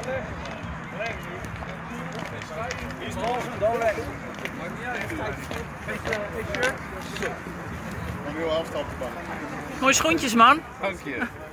Die is los en dan weg. Een heel afstapje. Mooie schoentjes, man. Dank je.